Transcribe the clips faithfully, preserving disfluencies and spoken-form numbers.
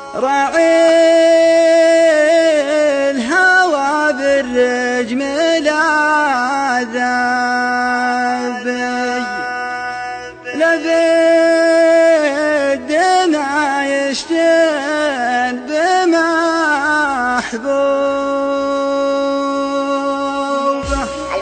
راعي الهوى بالرجم العذابي لبي الدمع يشتن بمحبوبه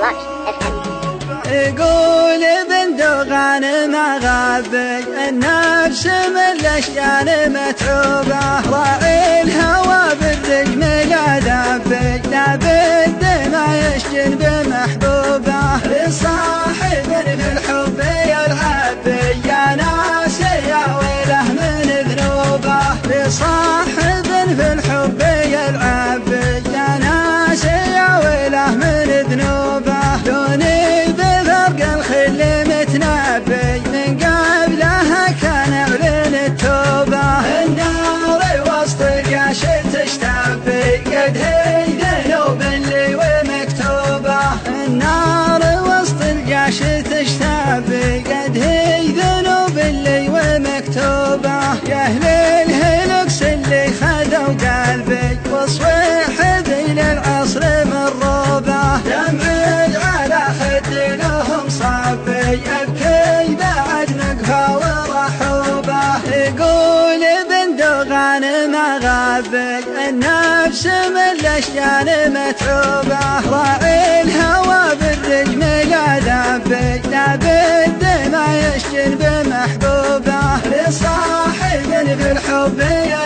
يقول بندقان ما غابي النفس من الاشجان متعوبه راعي الهوى بالرجم العذابي لا بالدمع يشجن بمحبوبه لصاحب في الحب يلعبي يا ناس يا ويله من ذنوبه لصاحب في الحب يلعبي يا ناس يا ويله من ذنوبه دوني بفرق الخل متنبي من قبلها كان اعلن التوبه النار وسط الجيش تشتبي قد هي ذنوب اللي ومكتوبه النار وسط الجيش تشتبي قد هي ذنوب اللي ومكتوبه يا اهل الهلكس اللي خذوا قلبي وصويح ذيل العصر مروبه دمعي على خد لهم صبي ابكي بعد نقفه ورحوبه يقول بندقان ما غابي النفس من الاشجان متعوبه راعي الهوى بالرجم العذابي لا بالدمع يشجن بمحبوبه لصاحب في الحب